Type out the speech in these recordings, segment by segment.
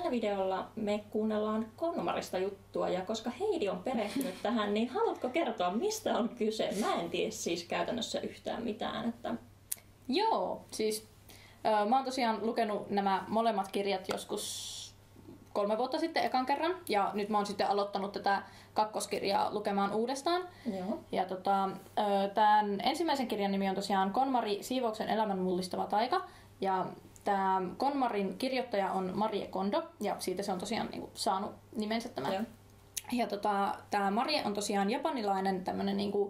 tällä videolla me kuunnellaan KonMarista juttua, ja koska Heidi on perehtynyt tähän, niin haluatko kertoa, mistä on kyse? Mä en tiedä siis käytännössä yhtään mitään. Joo, siis mä oon tosiaan lukenut nämä molemmat kirjat joskus 3 vuotta sitten ekan kerran, ja nyt mä oon sitten aloittanut tätä kakkoskirjaa lukemaan uudestaan. Joo. Ja tämän ensimmäisen kirjan nimi on tosiaan KonMari, siivouksen elämän mullistava taika, ja tämä KonMarin kirjoittaja on Marie Kondo, ja siitä se on tosiaan niinku saanut nimensä tämä. Joo. Ja tämä Marie on tosiaan japanilainen tämmönen niinku,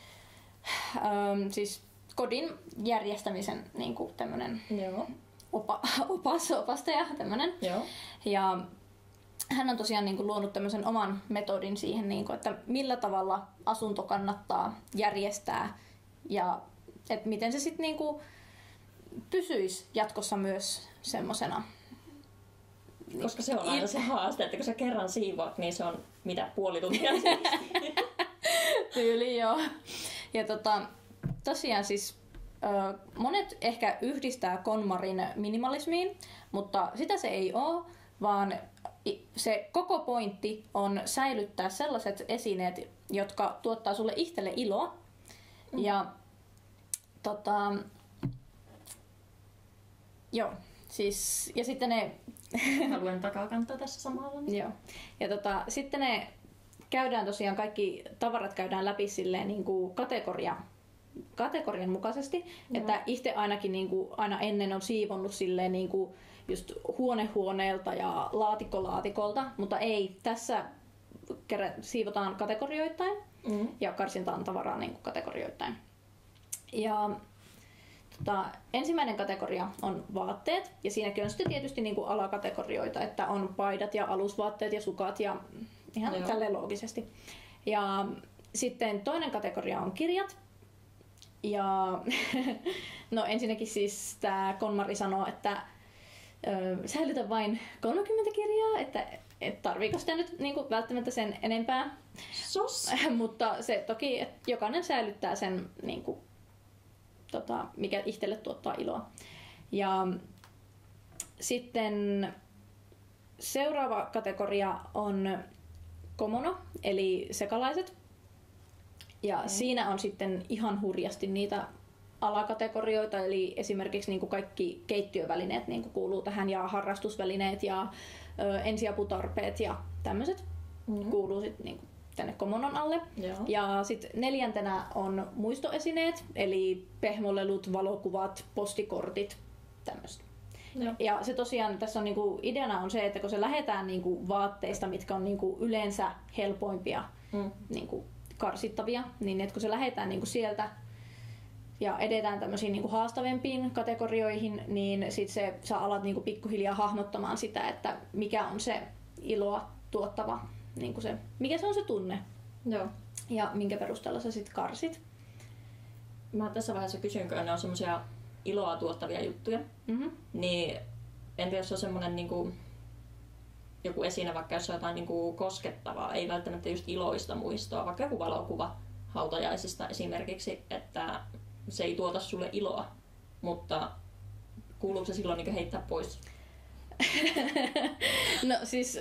siis kodin järjestämisen niinku tämmönen Joo. opastaja tämmönen. Joo. Ja hän on tosiaan niinku luonut tämmöisen oman metodin siihen, niinku, että millä tavalla asunto kannattaa järjestää ja että miten se sitten niinku pysyisi jatkossa myös semmosena. Koska se on aina se haaste, että kun sä kerran siivoat, niin se on mitä puoli tuntia. Tyyli, joo. Ja tosiaan siis monet ehkä yhdistää KonMarin minimalismiin, mutta sitä se ei ole, vaan se koko pointti on säilyttää sellaiset esineet, jotka tuottaa sulle itselle iloa. Ja joo, siis ja sitten ne Haluan takakantaa tässä samalla. joo. Ja sitten ne käydään tosiaan, kaikki tavarat käydään läpi silleen niin kuin kategorian mukaisesti, että itse ainakin niin kuin aina ennen on siivonnut silleen niin kuin just huoneelta ja laatikolta, mutta ei, tässä siivotaan kategorioittain ja karsintaan tavaraa niin kuin kategorioittain. Ja ensimmäinen kategoria on vaatteet, ja siinäkin on sitten tietysti niin kuin alakategorioita, että on paidat ja alusvaatteet ja sukat ja ihan tälleen loogisesti. Ja sitten toinen kategoria on kirjat. Ja no ensinnäkin siis tämä KonMari sanoo, että säilytä vain 30 kirjaa, että et tarviiko sitä nyt niinku välttämättä sen enempää. Mutta se toki, että jokainen säilyttää sen, niinku, mikä itselle tuottaa iloa. Ja sitten seuraava kategoria on komono, eli sekalaiset. Ja siinä on sitten ihan hurjasti niitä alakategorioita, eli esimerkiksi niin kuin kaikki keittiövälineet niin kuin kuuluu tähän, ja harrastusvälineet ja ensiaputarpeet ja tämmöiset kuuluu sitten niin kuin tänne komonon alle. Joo. Ja sitten 4. on muistoesineet, eli pehmolelut, valokuvat, postikortit, tämmöistä. Joo. Ja se tosiaan, tässä on niinku, ideana on se, että kun se lähdetään niinku vaatteista, mitkä on niinku yleensä helpoimpia niinku karsittavia, niin että kun se lähdetään niinku sieltä ja edetään tämmöisiin niinku haastavempiin kategorioihin, niin sit sä alat niinku pikkuhiljaa hahmottamaan sitä, että mikä on se iloa tuottava, niinku se, mikä se on se tunne. Joo. Ja minkä perusteella sä sit karsit. Mä tässä vaiheessa kysyn, kun ne on semmoisia iloa tuottavia juttuja, niin en tiedä, jos se on semmoinen niinku, joku esine, vaikka jos on jotain niinku koskettavaa, ei välttämättä just iloista muistoa, vaikka joku valokuva hautajaisista esimerkiksi, että se ei tuota sulle iloa, mutta kuuluuko se silloin niinku heittää pois? No siis,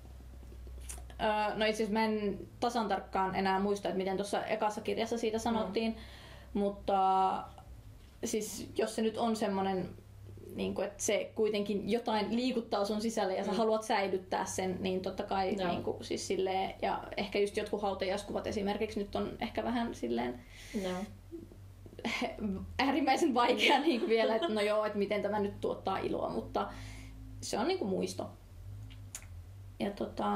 no itse asiassa mä en tasan tarkkaan enää muista, että miten tuossa ekassa kirjassa siitä sanottiin, mutta siis jos se nyt on semmoinen, niin kuin, että se kuitenkin jotain liikuttaa sun sisälle ja sä haluat säilyttää sen, niin totta kai niin kuin, siis silleen, ja ehkä just jotkut hautajaiskuvat esimerkiksi nyt on ehkä vähän silleen äärimmäisen vaikea niin kuin vielä, että no joo, että miten tämä nyt tuottaa iloa, mutta se on niin kuin muisto. Ja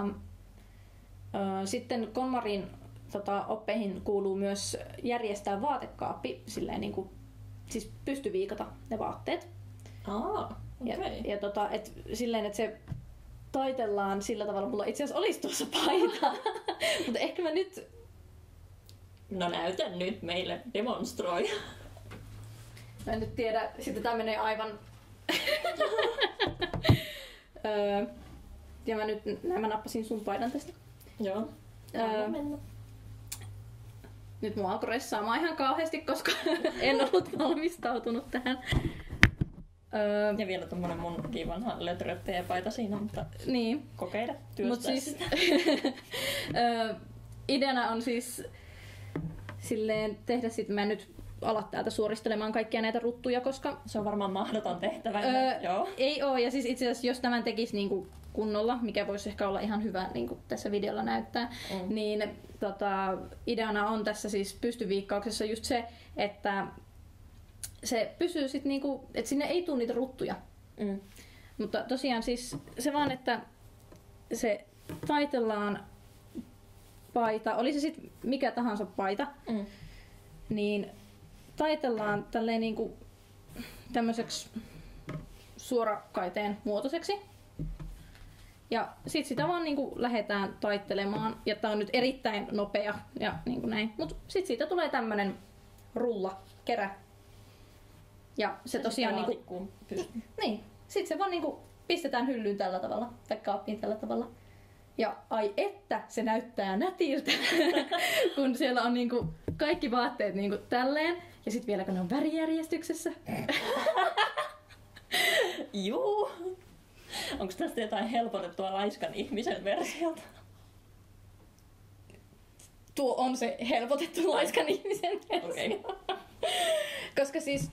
sitten KonMarin oppeihin kuuluu myös järjestää vaatekaappi silleen niin kuin, siis pystyviikata ne vaatteet. Okay. Ja et silleen, että se taitellaan sillä tavalla, mulla itse asiassa olisi tuossa paita, mutta ehkä mä nyt... No näytä nyt meille, demonstroi. Mä en nyt tiedä, sitten tää menee aivan... ja mä nappasin sun paidan tästä. Joo. Nyt mua alkoi ressaamaan ihan kauheasti, koska en ollut valmistautunut tähän. Ja vielä tommonen mun vanha lötröttäjäpaita siinä, mutta niin. kokeilla työstää Mut siis, ideana on siis silleen tehdä sit, mä en nyt ala täältä suoristelemaan kaikkia näitä ruttuja, koska se on varmaan mahdoton tehtävä. Joo. Ei oo, ja siis itse asiassa jos tämän tekisi niinku kunnolla, mikä voisi ehkä olla ihan hyvä niinku tässä videolla näyttää, niin ideana on tässä siis pystyviikkauksessa just se, että se pysyy sit niinku, että sinne ei tule niitä ruttuja. Mutta tosiaan siis se vaan, että se taitellaan paita, oli se sitten mikä tahansa paita, niin taitellaan tälleen niinku tämmöiseksi suorakaiteen muotoiseksi. Ja sit sitä vaan niinku lähdetään taittelemaan. Ja tää on nyt erittäin nopea ja niinku näin. Mut sit siitä tulee tämmönen rullakerä. Ja se tosiaan niinku niin, sit se vaan niinku pistetään hyllyyn tällä tavalla tai kaappiin tällä tavalla. Ja ai että se näyttää nätiltä, kun siellä on niinku kaikki vaatteet niinku tälleen. Ja sit vielä kun ne on värijärjestyksessä. Juu. Onko tästä jotain helpotettua laiskan ihmisen versiota? Tuo on se helpotettu laiskan ihmisen versio. Okay. Koska siis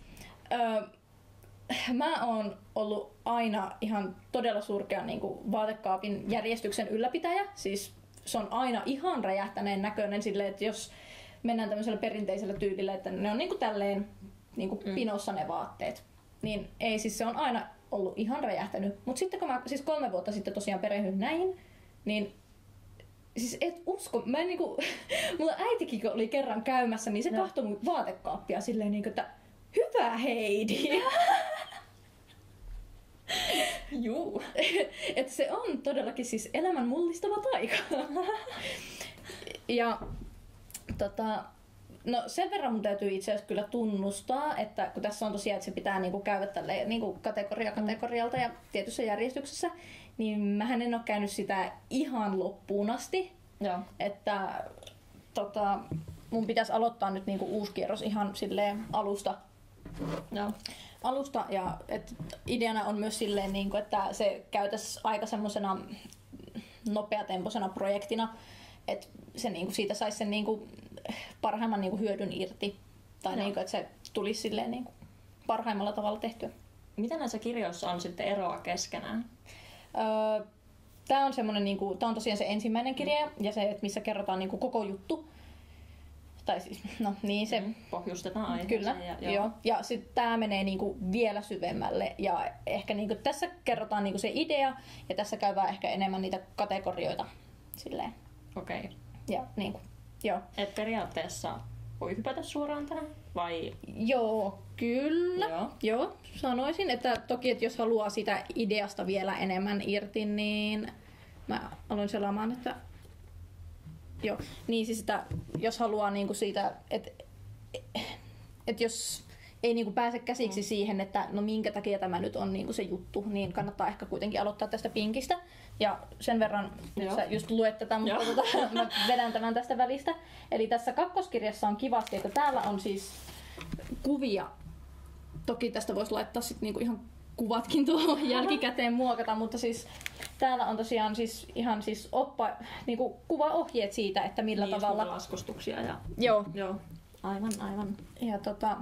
mä oon ollut aina ihan todella surkea niin kuin vaatekaapin järjestyksen ylläpitäjä. Siis se on aina ihan räjähtäneen näköinen silleen, että jos mennään tämmöisellä perinteisellä tyylillä, että ne on niin kuin tälleen niin kuin pinossa ne vaatteet. Niin ei, siis se on aina ollut ihan räjähtänyt. Mutta sitten kun mä siis 3 vuotta sitten tosiaan perehdyin näihin, niin siis et usko, mä en niinku, mulla äitikin kun oli kerran käymässä, niin se katsoi mun vaatekaappia silleen niinku, että hyvä Heidi! Juu. Että se on todellakin siis elämän mullistava taika. Ja no sen verran mun täytyy itse asiassa kyllä tunnustaa, että kun tässä on tosiaan, että se pitää niinku käydä tälleen niinku kategoria kategorialta ja tietyssä järjestyksessä, niin mähän en ole käynyt sitä ihan loppuun asti. Joo. Että mun pitäisi aloittaa nyt niinku uusi kierros ihan silleen alusta. Joo. Alusta ja ideana on myös silleen, niinku, että se käytäisi aika semmosena nopeatempoisena projektina, että se niinku siitä saisi sen niinku parhaimman niinku hyödyn irti. Tai niinku, että se tulisi silleen niinku parhaimmalla tavalla tehtyä. Mitä näissä kirjoissa on sitten eroa keskenään? Tää on semmonen niinku, tää on tosiaan se ensimmäinen kirja ja se, että missä kerrotaan niinku koko juttu. Tai siis, no niin se pohjustetaan aiheeseen. Kyllä, joo. Ja sitten tää menee niinku vielä syvemmälle ja ehkä niinku tässä kerrotaan niinku se idea ja tässä käydään ehkä enemmän niitä kategorioita silleen. Okei. Okay. Ja niinku, joo. Et periaatteessa voi hypätä suoraan tähän vai? Joo, kyllä. Joo, sanoisin, että toki että jos haluaa sitä ideasta vielä enemmän irti, niin mä aloin selaamaan, että joo, niin siis että jos haluaa niinku siitä, että jos ei niinku pääse käsiksi siihen, että no minkä takia tämä nyt on niinku se juttu, niin kannattaa ehkä kuitenkin aloittaa tästä pinkistä. Ja sen verran, sä just luet tätä, mutta mä vedän tämän tästä välistä. Eli tässä kakkoskirjassa on kivasti, että täällä on siis kuvia. Toki tästä voisi laittaa sit niinku ihan kuvatkin tuohon jälkikäteen muokata, mutta siis täällä on tosiaan siis ihan siis niinku kuvaohjeet siitä, että millä niin, tavalla laskustuksia ja Joo. Aivan. Ja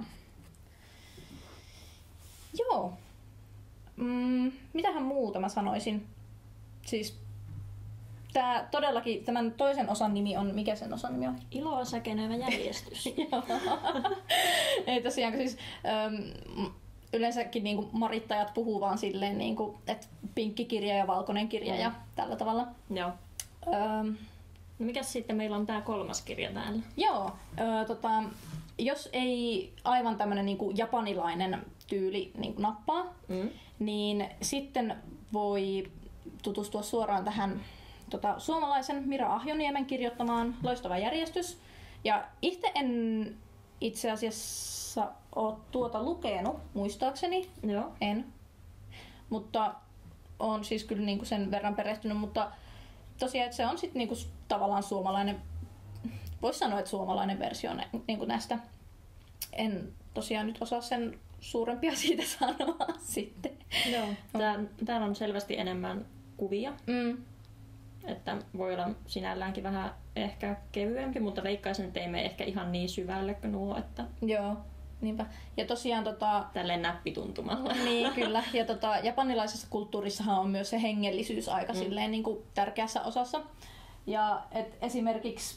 joo. Mitähän muuta mä sanoisin? Siis tää todellakin, tämän toisen osan nimi on, mikä sen osan nimi on? Iloa säkenevä järjestys. Ei tosiaan, siis yleensäkin niinku marittajat puhuu vaan silleen, niinku, että pinkki kirja ja valkoinen kirja ja tällä tavalla. Joo. No mikäs sitten meillä on tää 3. kirja täällä? Joo, jos ei aivan tämmönen niinku japanilainen tyyli niinku nappaa, niin sitten voi tutustua suoraan tähän suomalaisen Mira Ahjoniemen kirjoittamaan Loistava järjestys. Ja itse asiassa ole tuota lukenut, muistaakseni. Joo. En. Mutta on siis kyllä niinku sen verran perehtynyt, mutta tosiaan että se on sitten niinku tavallaan suomalainen, voisi sanoa, että suomalainen versio niinku näistä. En tosiaan nyt osaa sen suurempia siitä sanoa sitten. Joo. Täällä on selvästi enemmän kuvia. Että voi olla sinälläänkin vähän ehkä kevyempi, mutta veikkaisin, että ei mene ehkä ihan niin syvälle kuin nuo. Että Joo, niinpä. Ja tosiaan tälleen näppituntumalla. Niin, kyllä. Ja japanilaisessa kulttuurissahan on myös se hengellisyys aika silleen niin kuin tärkeässä osassa. Ja esimerkiksi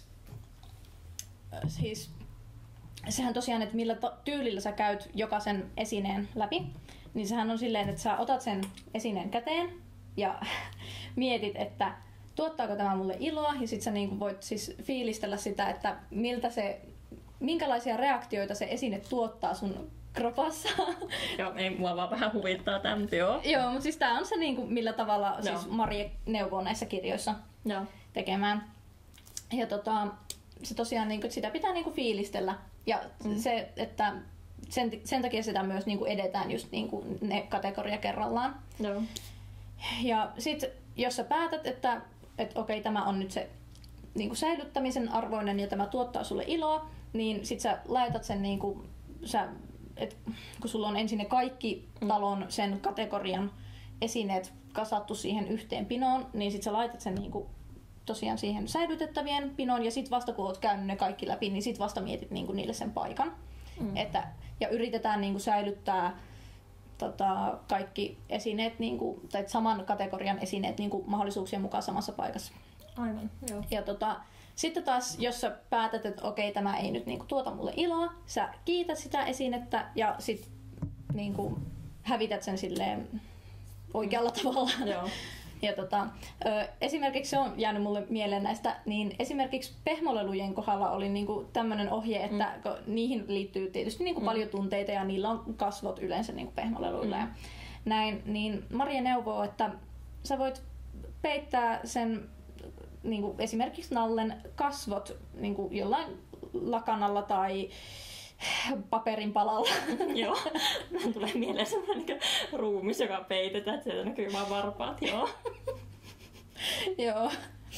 siis sehän tosiaan, että millä tyylillä sä käyt jokaisen esineen läpi, niin sehän on silleen, että sä otat sen esineen käteen ja mietit, että tuottaako tämä mulle iloa, ja sit sä niinku voit siis fiilistellä sitä, että minkälaisia reaktioita se esine tuottaa sun kropassa. Joo, ei mua vaan vähän huvittaa tämä, mutta joo. Joo, mutta siis tää on se niinku, millä tavalla siis Marie neuvoo näissä kirjoissa tekemään. Ja se tosiaan niinku, sitä pitää niinku fiilistellä. Ja se, että sen takia sitä myös niinku edetään just niinku ne kategoria kerrallaan. Joo. Ja sit jos sä päätät, että okei, tämä on nyt se niinku säilyttämisen arvoinen ja tämä tuottaa sulle iloa, niin sit sä laitat sen niinku, kun sulla on ensin ne kaikki talon sen kategorian esineet kasattu siihen yhteen pinoon, niin sit sä laitat sen niinku tosiaan siihen säilytettävien pinoon, ja sit vasta kun oot käynyt ne kaikki läpi, niin sit vasta mietit niinku niille sen paikan. Ja yritetään niinku säilyttää kaikki esineet, niinku, tai saman kategorian esineet niinku mahdollisuuksien mukaan samassa paikassa. Aivan, joo. Ja sitten taas, jos sä päätät, että okei, tämä ei nyt niinku tuota mulle iloa, sä kiität sitä esinettä ja sit niinku hävität sen silleen oikealla tavalla. Joo. Ja esimerkiksi se on jäänyt mulle mieleen näistä, niin esimerkiksi pehmolelujen kohdalla oli niinku tämmöinen ohje, että niihin liittyy tietysti niinku paljon tunteita ja niillä on kasvot yleensä niinku pehmoleluilla ja näin, niin Marie neuvoo, että sä voit peittää sen niinku esimerkiksi nallen kasvot niinku jollain lakanalla tai paperin palalla. Joo, tulee mieleen sellainen niin ruumis, joka peitetään, että sieltä näkyy vaan varpaat. Joo. Joo.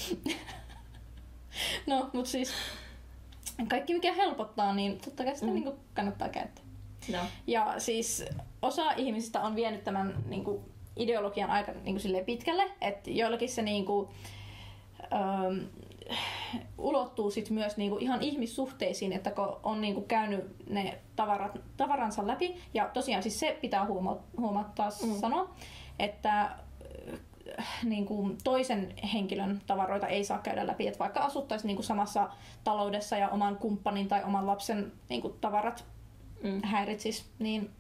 No, mutta siis kaikki mikä helpottaa, niin totta kai sitä niin kannattaa käyttää. No. Ja siis osa ihmisistä on vienyt tämän niin kuin, ideologian aika niin kuin, pitkälle, että joillakin se niin kuin, ulottuu sit myös niinku ihan ihmissuhteisiin, että kun on niinku käynyt ne tavaransa läpi, ja tosiaan siis se pitää huomattaa sanoa, että niinku toisen henkilön tavaroita ei saa käydä läpi, että vaikka asuttaisiin niinku samassa taloudessa ja oman kumppanin tai oman lapsen niinku tavarat häiritsis, niin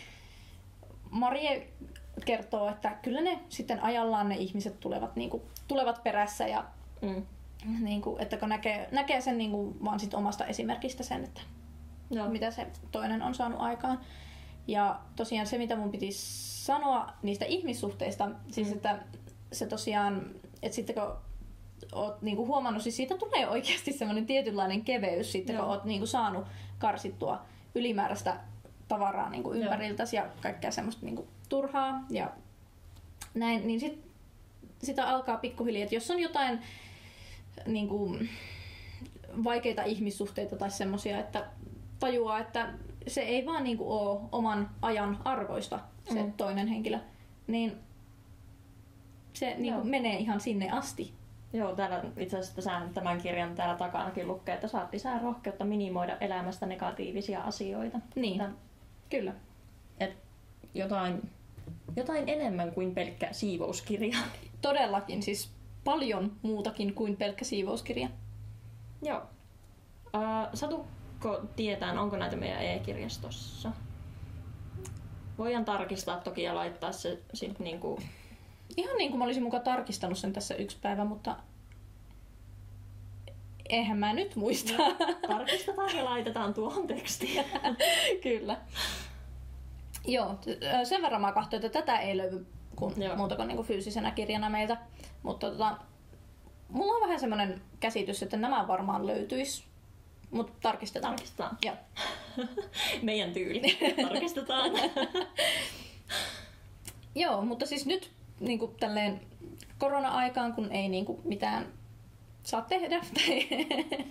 Marie kertoo, että kyllä ne sitten ajallaan ne ihmiset tulevat perässä ja niin kuin, että kun näkee sen niin kuin vaan sit omasta esimerkistä sen, että mitä se toinen on saanut aikaan. Ja tosiaan se, mitä mun piti sanoa niistä ihmissuhteista, siis että se tosiaan, että sitten kun oot niin kuin huomannut, siis siitä tulee oikeasti semmoinen tietynlainen keveys sitten, kun oot niin kuin saanut karsittua ylimääräistä tavaraa niin kuin ympäriltäsi ja kaikkea semmoista niin kuin turhaa ja näin, niin sitä alkaa pikkuhiljaa, että jos on jotain niin kuin vaikeita ihmissuhteita tai semmoisia, että tajuaa, että se ei vaan niin kuin ole oman ajan arvoista se toinen henkilö, niin se niin kuin menee ihan sinne asti. Joo, täällä itse asiassa tämän kirjan täällä takanakin lukee, että saat lisää rohkeutta minimoida elämästä negatiivisia asioita. Niin, kyllä. Et jotain enemmän kuin pelkkä siivouskirja. Todellakin, siis paljon muutakin kuin pelkkä siivouskirja. Joo. Satutko tietää, onko näitä meidän e-kirjastossa? Voidaan tarkistaa toki ja laittaa se sitten niinku... Ihan niin kuin mä olisin mukaan tarkistanut sen tässä yksi päivä, mutta eihän mä nyt muista. Tarkistetaan ja laitetaan tuohon tekstiin. Kyllä. Joo, sen verran mä katsoin, että tätä ei löydy muuta kuin niinku fyysisenä kirjana meiltä. Mutta mulla on vähän semmoinen käsitys, että nämä varmaan löytyis. Mutta tarkistetaan. Joo. Meidän tyyli. Tarkistetaan. Joo, mutta siis nyt niinku tälleen korona-aikaan, kun ei niinku mitään saa tehdä tai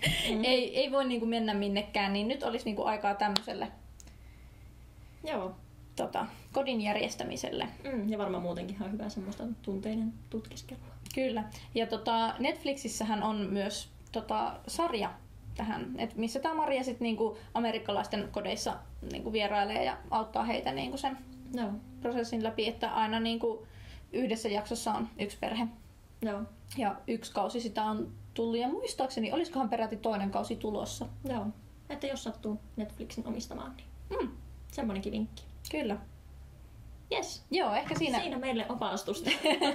ei voi niinku mennä minnekään, niin nyt olisi niinku aikaa tämmöiselle. Joo. kodin järjestämiselle. Ja varmaan muutenkin ihan hyvä semmoista tunteiden tutkiskelua. Kyllä. Ja Netflixissähän on myös sarja tähän, missä tämä Maria sitten niinku amerikkalaisten kodeissa niinku vierailee ja auttaa heitä niinku sen prosessin läpi, että aina niinku yhdessä jaksossa on yksi perhe. Joo. Ja yksi kausi sitä on tullut ja muistaakseni olisikohan peräti toinen kausi tulossa. Joo. Että jos sattuu Netflixin omistamaan, niin semmoinenkin vinkki. Kyllä. Yes. Joo, ehkä siinä meille opastusta.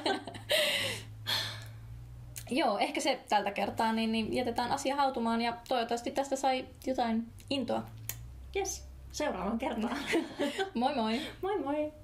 Joo, ehkä se tältä kertaa, niin jätetään asia hautumaan ja toivottavasti tästä sai jotain intoa. Yes, seuraavaan kertaan. Moi moi! Moi moi!